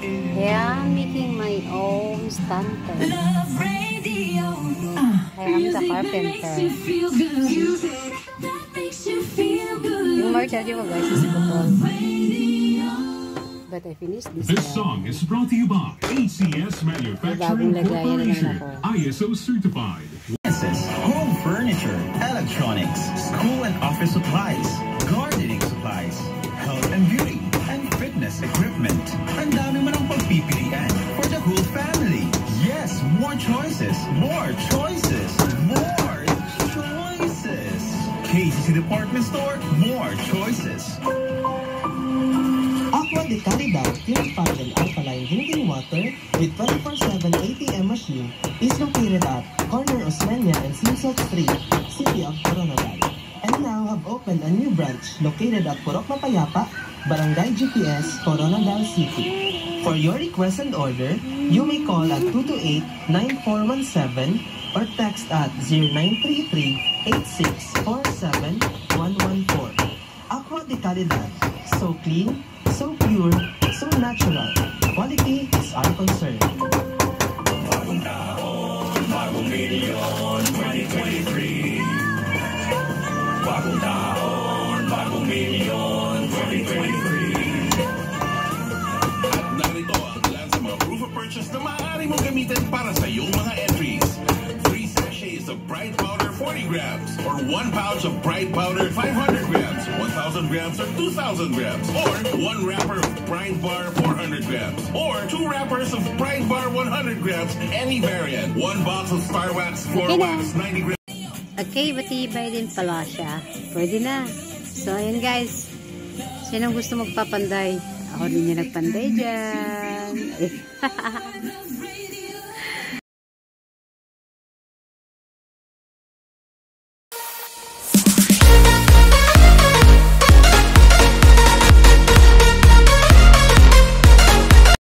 Yeah, I'm making my own stunter. I am the carpenter. Yung Martelio ko guys is putol. But I finished this song is brought to you by ACS Manufacturing Corporation, ISO certified. Home furniture, electronics, school and office supplies, gardening supplies, health and beauty, and fitness equipment. Ang dami mo ng pagpipilian for the whole family. Yes, more choices, more choices, more choices. KCC Department Store, more choices. Aqua de Calidad purified and alkaline drinking water with 24/7 ATM machine is located at corner Osmeña and Simsot Street, City of Coronadal, and now have opened a new branch located at Purok Mapayapa, Barangay GPS, Coronadal City. For your request and order, you may call at 228-9417 or text at 0933-8647-114. Aqua de Calidad, so clean, so pure, so natural. Quality is our concern. Bagong taon, bagong milyon, 2023. Bagong taon, bagong milyon, 2023. At narito ang ilan sa mga proof of purchase na maaari mong gamitin para sa iyong mga entries. 3 sachets of Bright Powder 40 grams or 1 pouch of Bright Powder 500 grams, 1,000 grams or 2,000 grams, or 1 wrapper of Bright Bar 400 grams, or 2 wrappers of Bright Bar 100 grams, any variant, 1 box of Star Wax Floor Wax 90 grams. Okay, matibay din pala siya. Pwede na. So, ayan guys. Sinong gusto magpapanday? Ako din yung nagpanday dyan.